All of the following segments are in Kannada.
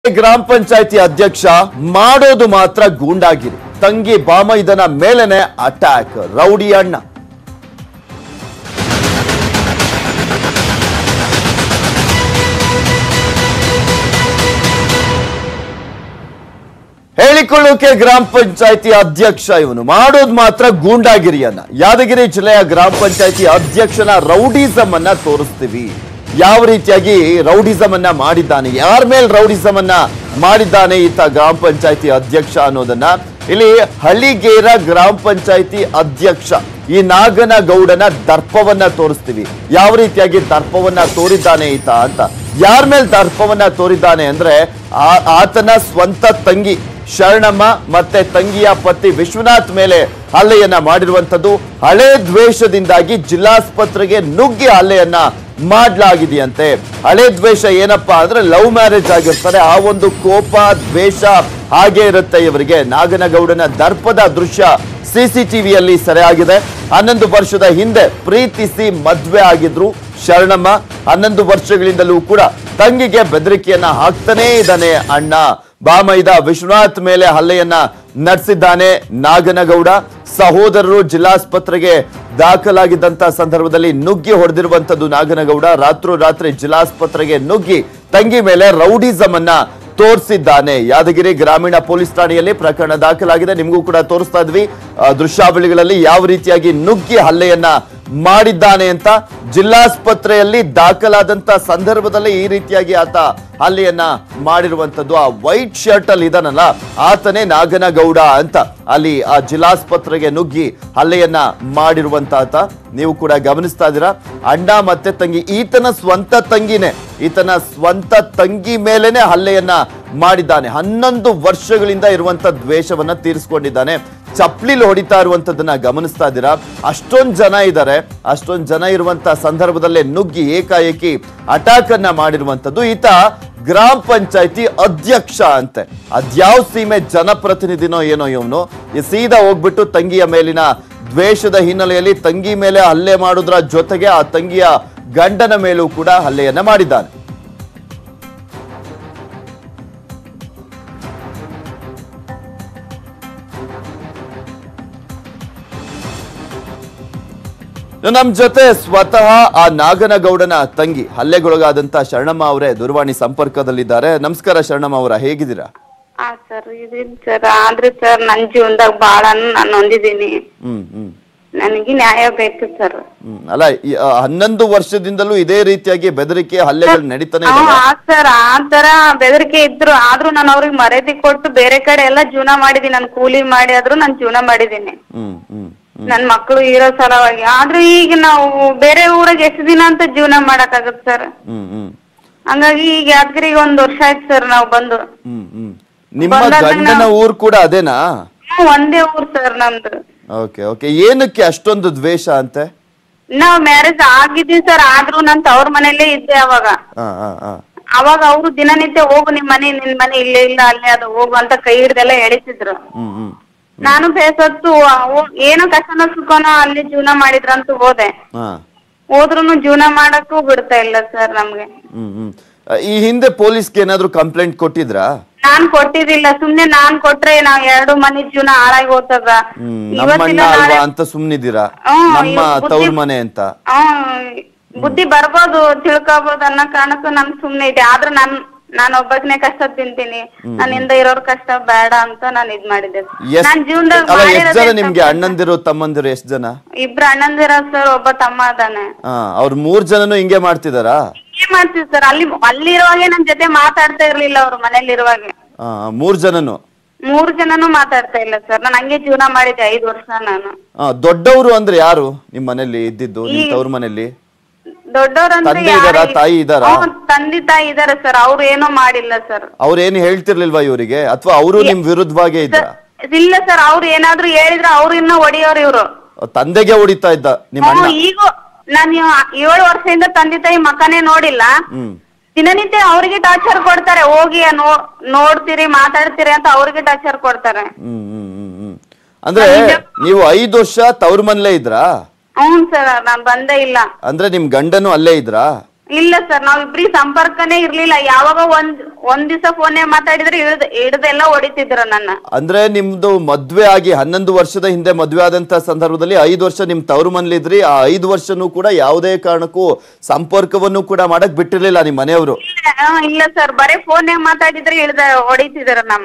ಗ್ರಾಮ ಪಂಚಾಯತಿ ಅಧ್ಯಕ್ಷ ಮಾಡೋದು ಮಾತ್ರ ಗೂಂಡಾಗಿರಿ. ತಂಗಿ ಬಾಮೈದನ ಮೇಲೆನೆ ಅಟ್ಯಾಕ್. ರೌಡಿ ಅಣ್ಣ. ಹೇಳಿಕೊಳ್ಳೋಕೆ ಗ್ರಾಮ ಪಂಚಾಯತಿ ಅಧ್ಯಕ್ಷ ಇವನು ಮಾಡೋದು ಮಾತ್ರ ಗೂಂಡಾಗಿರಿಯನ್ನ. ಯಾದಗಿರಿ ಜಿಲ್ಲೆಯ ಗ್ರಾಮ ಪಂಚಾಯತಿ ಅಧ್ಯಕ್ಷನ ರೌಡಿಸಮ್ ಅನ್ನ ತೋರಿಸ್ತೀವಿ. ಯಾವ ರೀತಿಯಾಗಿ ರೌಡಿಸಮ್ ಅನ್ನ ಮಾಡಿದ್ದಾನೆ, ಯಾರ ಮೇಲೆ ರೌಡಿಸಮ್ ಅನ್ನ ಮಾಡಿದ್ದಾನೆ ಈತ ಗ್ರಾಮ ಪಂಚಾಯತಿ ಅಧ್ಯಕ್ಷ ಅನ್ನೋದನ್ನ ಇಲ್ಲಿ ಹಳ್ಳಿಗೇರ ಗ್ರಾಮ ಪಂಚಾಯತಿ ಅಧ್ಯಕ್ಷ ಈ ನಾಗನಗೌಡನ ದರ್ಪವನ್ನ ತೋರಿಸ್ತೀವಿ. ಯಾವ ರೀತಿಯಾಗಿ ದರ್ಪವನ್ನ ತೋರಿದ್ದಾನೆ ಈತ ಅಂತ. ಯಾರ ಮೇಲೆ ದರ್ಪವನ್ನ ತೋರಿದ್ದಾನೆ ಅಂದ್ರೆ ಆತನ ಸ್ವಂತ ತಂಗಿ ಶರಣಮ್ಮ ಮತ್ತೆ ತಂಗಿಯ ಪತಿ ವಿಶ್ವನಾಥ್ ಮೇಲೆ ಹಲ್ಲೆಯನ್ನ ಮಾಡಿರುವಂತದ್ದು. ಹಳೆ ದ್ವೇಷದಿಂದಾಗಿ ಜಿಲ್ಲಾಸ್ಪತ್ರೆಗೆ ನುಗ್ಗಿ ಹಲ್ಲೆಯನ್ನ ಮಾಡಲಾಗಿದೆಯಂತೆ. ಹಳೆ ದ್ವೇಷ ಏನಪ್ಪಾ ಅಂದ್ರೆ ಲವ್ ಮ್ಯಾರೇಜ್ ಆಗಿರ್ತಾರೆ, ಆ ಒಂದು ಕೋಪ ದ್ವೇಷ ಹಾಗೆ ಇರುತ್ತೆ ಇವರಿಗೆ. ನಾಗನಗೌಡನ ದರ್ಪದ ದೃಶ್ಯ ಸಿಸಿಟಿವಿಯಲ್ಲಿ ಸೆರೆಯಾಗಿದೆ. 11 ವರ್ಷದ ಹಿಂದೆ ಪ್ರೀತಿಸಿ ಮದ್ವೆ ಆಗಿದ್ರು ಶರಣಮ್ಮ. 11 ವರ್ಷಗಳಿಂದಲೂ ಕೂಡ ತಂಗಿಗೆ ಬೆದರಿಕೆಯನ್ನ ಹಾಕ್ತಾನೇ ಇದ್ದಾನೆ ಅಣ್ಣ. ಬಾಮೈದ ವಿಶ್ವನಾಥ್ ಮೇಲೆ ಹಲ್ಲೆಯನ್ನ ನಡೆಸಿದ್ದಾನೆ ನಾಗನಗೌಡ. ಸಹೋದರರು ಜಿಲ್ಲಾಸ್ಪತ್ರೆಗೆ ದಾಖಲಾಗಿದ್ದಂತ ಸಂದರ್ಭದಲ್ಲಿ ನುಗ್ಗಿ ಹೊಡೆದಿರುವಂತದ್ದು ನಾಗನಗೌಡ. ರಾತ್ರೋರಾತ್ರಿ ಜಿಲ್ಲಾಸ್ಪತ್ರೆಗೆ ನುಗ್ಗಿ ತಂಗಿ ಮೇಲೆ ರೌಡಿಸಮ್ ಅನ್ನ ತೋರಿಸಿದ್ದಾನೆ. ಯಾದಗಿರಿ ಗ್ರಾಮೀಣ ಪೊಲೀಸ್ ಠಾಣೆಯಲ್ಲಿ ಪ್ರಕರಣ ದಾಖಲಾಗಿದೆ. ನಿಮಗೂ ಕೂಡ ತೋರಿಸ್ತಾ ಇದ್ವಿ ದೃಶ್ಯಾವಳಿಗಳಲ್ಲಿ ಯಾವ ರೀತಿಯಾಗಿ ನುಗ್ಗಿ ಹಲ್ಲೆಯನ್ನ ಮಾಡಿದ್ದಾನೆ ಅಂತ. ಜಿಲ್ಲಾಸ್ಪತ್ರೆಯಲ್ಲಿ ದಾಖಲಾದಂತ ಸಂದರ್ಭದಲ್ಲಿ ಈ ರೀತಿಯಾಗಿ ಆತ ಹಲ್ಲೆಯನ್ನ ಮಾಡಿರುವಂತದ್ದು. ಆ ವೈಟ್ ಶರ್ಟ್ ಅಲ್ಲಿ ಇದಾನಲ್ಲ ಆತನೇ ನಾಗನಗೌಡ ಅಂತ ಅಲ್ಲಿ ಆ ಜಿಲ್ಲಾಸ್ಪತ್ರೆಗೆ ನುಗ್ಗಿ ಹಲ್ಲೆಯನ್ನ ಮಾಡಿರುವಂತ ಆತ. ನೀವು ಕೂಡ ಗಮನಿಸ್ತಾ ಇದ್ದೀರಾ. ಅಣ್ಣ ಮತ್ತೆ ತಂಗಿ, ಈತನ ಸ್ವಂತ ತಂಗಿನೇ, ಈತನ ಸ್ವಂತ ತಂಗಿ ಮೇಲೇನೆ ಹಲ್ಲೆಯನ್ನ ಮಾಡಿದ್ದಾನೆ. 11 ವರ್ಷಗಳಿಂದ ಇರುವಂತ ದ್ವೇಷವನ್ನ ತೀರಿಸಿಕೊಂಡಿದ್ದಾನೆ. ಚಪ್ಲಿಲ್ ಹೊಡಿತಾ ಇರುವಂತದನ್ನ ಗಮನಿಸ್ತಾ ಇದ್ದೀರಾ. ಅಷ್ಟೊಂದು ಜನ ಇದ್ದಾರೆ. ಅಷ್ಟೊಂದು ಜನ ಇರುವಂತ ಸಂದರ್ಭದಲ್ಲೇ ನುಗ್ಗಿ ಏಕಾಏಕಿ ಅಟ್ಯಾಕ್ ಅನ್ನ ಮಾಡಿರುವಂತದ್ದು. ಈತ ಗ್ರಾಮ ಪಂಚಾಯತಿ ಅಧ್ಯಕ್ಷ ಅಂತೆ. ಅದ್ಯಾವ ಸೀಮೆ ಜನಪ್ರತಿನಿಧಿನೋ ಏನೋ ಇವನು. ಸೀದಾ ಹೋಗ್ಬಿಟ್ಟು ತಂಗಿಯ ಮೇಲಿನ ದ್ವೇಷದ ಹಿನ್ನೆಲೆಯಲ್ಲಿ ತಂಗಿ ಮೇಲೆ ಹಲ್ಲೆ ಮಾಡೋದ್ರ ಜೊತೆಗೆ ಆ ತಂಗಿಯ ಗಂಡನ ಮೇಲೂ ಕೂಡ ಹಲ್ಲೆಯನ್ನ ಮಾಡಿದ್ದಾನೆ. ನಮ್ ಜೊತೆ ಸ್ವತಃ ಆ ನಾಗನಗೌಡನ ತಂಗಿ ಹಲ್ಲೆಗೊಳಗಾದಂತ ಶರಣಮ್ಮ ಅವರೇ ದೂರವಾಣಿ ಸಂಪರ್ಕದಲ್ಲಿದ್ದಾರೆ. ನಮಸ್ಕಾರ ಶರಣಮ್ಮ ಅವರ, ಹೇಗಿದ್ದೀರಾ? ಸರ್ ಇದೀನಿ ಸರ್. ಆದ್ರೆ ಸರ್ ನನ್ ಜೀವನದಾಗ ಬಾಳ ನಾನು ಹೊಂದಿದ್ದೀನಿ. ನನಗೆ ನ್ಯಾಯ ಬೇಕು ಸರ್. ಅಲ್ಲ 11 ವರ್ಷದಿಂದಲೂ ಇದೇ ರೀತಿಯಾಗಿ ಬೆದರಿಕೆ ಹಲ್ಲೆಗಳು ನಡೀತಾನೆ ಇದೆ ಸರ್. ಆ ತರ ಬೆದರಿಕೆ ಇದ್ರು ಆದ್ರೂ ನಾನು ಅವ್ರಿಗೆ ಮರ್ಯಾದೆ ಕೊಟ್ಟು ಬೇರೆ ಕಡೆ ಎಲ್ಲ ಜೀವನ ಮಾಡಿದೀನಿ. ನಾನು ಕೂಲಿ ಮಾಡಿ ಆದ್ರೂ ನಾನು ಜೀವನ ಮಾಡಿದೀನಿ ನನ್ ಮಕ್ಳು ಇರೋ ಸಲುವಾಗಿ. ಆದ್ರೂ ಈಗ ನಾವು ಬೇರೆ ಊರಾಗ ಎಷ್ಟು ದಿನ ಅಂತ ಜೀವನ ಮಾಡಕ್ ಆಗತ್ ಸರ್. ಹಂಗಾಗಿ ಈಗ ಯಾದಗಿರಿಗೆ 1 ವರ್ಷ ಆಯ್ತು ಸರ್ ನಾವು ಬಂದು. ನಿಮ್ಮ ಗಂಡನ ಊರ್ ಕೂಡ ಅದೇನಾ? ಒಂದೇ ಊರ್ ಸರ್ ನಮ್ದು. Okay okay. ಏನಕ್ಕೆ ಅಷ್ಟೊಂದು ದ್ವೇಷ ಅಂತೆ? ನಾವ್ ಮ್ಯಾರೇಜ್ ಆಗಿದ್ದೀವಿ ಸರ್. ಆದ್ರೂ ನಾನ್ ತವ್ರ ಮನೇಲೇ ಇದ್ದೆ ಅವಾಗ. ಅವಾಗ ಅವ್ರು ದಿನನಿತ್ಯ ಹೋಗು ನಿನ್ ಮನೆ ಇಲ್ಲೇ ಇಲ್ಲ ಅಲ್ಲೇ ಅದು ಹೋಗು ಅಂತ ಕೈ ಹಿಡ್ದೆಲ್ಲ ಎಳಿತಿದ್ರು. ನಾನು ಬೇಸತ್ತು ಏನೋ ಕಷ್ಟನ ಸುಖನೋ ಅಲ್ಲಿ ಜೀವನ ಮಾಡಿದ್ರಂತೂ ಹೋದೆ. ಹೋದ್ರುನು ಜೀವನ ಮಾಡಕ್ಕೂ ಬಿಡ್ತಾ ಇಲ್ಲ ಸರ್ ನಮ್ಗೆ. ಈ ಹಿಂದೆ ಪೊಲೀಸ್ಗೆ ಏನಾದ್ರು ಕಂಪ್ಲೇಂಟ್ ಕೊಟ್ಟಿದ್ರಾ? ನಾನ್ ಕೊಟ್ಟಿದ್ದಿಲ್ಲ. ಸುಮ್ನೆ ನಾನ್ ಕೊಟ್ರೆ ನಾವ್ 2 ಮನೆ ಜೀವನ ಹಾಳಾಗಿ ಹೋಗ್ತದ ಅಂತ ಸುಮ್ನಿದ್ದೀರಾ? ನಮ್ಮ ತವ್ರ ಮನೆ ಅಂತ ಬುದ್ಧಿ ಬರ್ಬೋದು ತಿಳ್ಕೊಬೋದು ಅನ್ನೋ ಕಾರಣಕ್ಕೂ ನನ್ ಸುಮ್ನೆ ಇದೆ. ಆದ್ರೆ ನಾನು ಒಬ್ಬನೇ ಕಷ್ಟ ತಿಂತೀನಿ. ನನ್ನಿಂದ ಇರೋರ್ ಕಷ್ಟ ಬೇಡ ಅಂತ ನಾನು ಇದ್ ಮಾಡಿದ್ದೆ. ನಾನ್ ಜೀವನದಾಗ ನಿಮ್ಗೆ ಅಣ್ಣಂದಿರು ತಮ್ಮಂದಿರು ಎಷ್ಟು ಜನ? 2 ಅಣ್ಣಂದಿರ ಸರ್, ಒಬ್ಬ ತಮ್ಮ ಅದಾನೆ. ಅವ್ರ 3 ಜನನು ಹಿಂಗೆ ಮಾಡ್ತಿದಾರಾ? ಹಿಂಗೆ ಮಾಡ್ತೀವಿ ಸರ್. ಅಲ್ಲಿರುವಾಗೆ ನನ್ ಜೊತೆ ಮಾತಾಡ್ತಾ ಇರ್ಲಿಲ್ಲ ಅವ್ರು. ಮನೇಲಿರುವಾಗ 3 ಜನನು 3 ಜನನು ಮಾತಾಡ್ತಾ ಇಲ್ಲ ಸರ್. ನಾನು ಹಂಗೆ ಜೀವನ ಮಾಡಿದ್ದೆ 5 ವರ್ಷ ನಾನು. ದೊಡ್ಡವರು ಅಂದ್ರೆ ಯಾರು ನಿಮ್ ಮನೇಲಿ ಇದ್ದಿದ್ದು? ನಿಮ್ ತವ್ರ ಮನೇಲಿ ದೊಡ್ಡವ್ರಂದ್ರೆ ತಾಯಿ ಇದಾರ? ತಂದೆ ತಾಯಿ ಇದಾರೆ ಸರ್. ಅವ್ರು ಏನೋ ಮಾಡಿಲ್ಲ ಸರ್. ಅವ್ರೇನು ಹೇಳ್ತಿರ್ಲಿಲ್ವಾ ಇವರಿಗೆ, ಅಥವಾ ಅವರು ನಿಮ್ ವಿರುದ್ಧವಾಗೇ ಇದ್ರ? ಇಲ್ಲ ಸರ್. ಅವ್ರು ಏನಾದ್ರು ಹೇಳಿದ್ರೆ ಅವ್ರು ಇನ್ನ ಹೊಡಿಯೋರು ಇವ್ರು. ತಂದೆಗೆ ಹೊಡಿತಾ ಇದ್ದ ನಿಮ್ಮ ಅಣ್ಣ? ಈಗ ನಾನು 7 ವರ್ಷದಿಂದ ತಂದೆ ತಾಯಿ ಮಕ್ಕನೇ ನೋಡಿಲ್ಲ. ದಿನನಿತ್ಯ ಅವ್ರಿಗೆ ಟಾರ್ಚರ್ ಕೊಡ್ತಾರೆ. ಹೋಗಿ ನೋಡ್ತೀರಿ ಮಾತಾಡ್ತೀರಿ ಅಂತ ಅವ್ರಿಗೆ ಟಾರ್ಚರ್ ಕೊಡ್ತಾರೆ. ಅಂದ್ರೆ ನೀವು 5 ವರ್ಷ ತವ್ರ ಮನೇಲೇ ಇದ್ರಾ? ಹ್ಞೂ ಸರ್. ನಾನ್ ಬಂದೇ ಇಲ್ಲ. ಅಂದ್ರೆ ನಿಮ್ ಗಂಡನು ಅಲ್ಲೇ ಇದ್ರಾ? ಇಲ್ಲ ಸರ್ ನಾವ್ ಇಬ್ರಿಗೆ ಸಂಪರ್ಕನೇ ಇರ್ಲಿಲ್ಲ. ಯಾವಾಗ ಒಂದ್ ದಿವಸ ಫೋನೇ ಮಾತಾಡಿದ್ರೆ ಹಿಡ್ದೆಲ್ಲ ಹೊಡಿತಿದ್ರು ನನ್ನ. ಅಂದ್ರೆ ನಿಮ್ದು ಮದ್ವೆ ಆಗಿ 11 ವರ್ಷದ ಹಿಂದೆ ಮದ್ವೆ ಆದಂತ ಸಂದರ್ಭದಲ್ಲಿ 5 ವರ್ಷ ನಿಮ್ ತವ್ರ ಮನೇಲಿದ್ರಿ. ಆ 5 ವರ್ಷನೂ ಕೂಡ ಯಾವುದೇ ಕಾರಣಕ್ಕೂ ಸಂಪರ್ಕವನ್ನು ಕೂಡ ಮಾಡಕ್ ಬಿಟ್ಟಿರ್ಲಿಲ್ಲ ನಿಮ್ ಮನೆಯವರು? ಇಲ್ಲ ಸರ್, ಬರೀ ಫೋನೇ ಮಾತಾಡಿದ್ರೆ ಹೊಡಿತಿದ್ರು ನಮ್ಮ.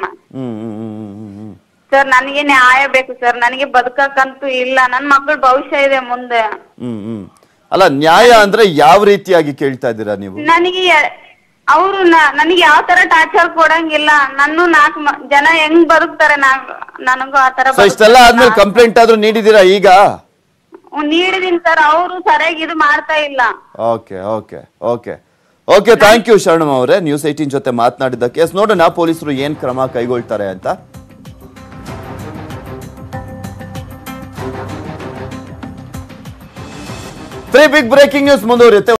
ಸರ್ ನನಗೆ ನ್ಯಾಯ ಬೇಕು ಸರ್, ನನಗೆ ಬದುಕಕ್ಕಂತೂ ಇಲ್ಲ, ನನ್ ಮಕ್ಳ ಭವಿಷ್ಯ ಇದೆ ಮುಂದೆ. ಅಲ್ಲ, ನ್ಯಾಯ ಅಂದ್ರೆ ಯಾವ ರೀತಿಯಾಗಿ ಕೇಳ್ತಾ ಇದ್ದೀರಾ ನೀವು? ನನಗೆ ಅವರು ನನಗೆ ಯಾವ ತರ ಟಾರ್ಚರ್ ಕೊಡಂಗಿಲ್ಲ. ನಾನು 4 ಜನ ಹೆಂಗ್ ಬದುಕ್ತಾರೆ, ನನಗೂ ಆತರ. ಇಷ್ಟೆಲ್ಲ ಆದ್ಮೇಲೆ ಕಂಪ್ಲೇಂಟ್ ಆದ್ರೂ ನೀಡಿದೀರಾ ಈಗ? ನೀಡಿದೀನಿ ಸರ್, ಅವರು ಸರಿಯಾಗಿ ಇದು ಮಾಡ್ತಾ ಇಲ್ಲ. Okay okay okay okay thank you Sharanamma ಅವರೇ, ನ್ಯೂಸ್ 18 ಜೊತೆ ಮಾತನಾಡಿದ್ದಕ್ಕೆ. ನೋಡೋಣ ಪೊಲೀಸರು ಏನ್ ಕ್ರಮ ಕೈಗೊಳ್ತಾರೆ ಅಂತ. 3 ಬಿಗ್ ಬ್ರೇಕಿಂಗ್ ನ್ಯೂಸ್ ಮುಂದುವರಿಯುತ್ತೆ.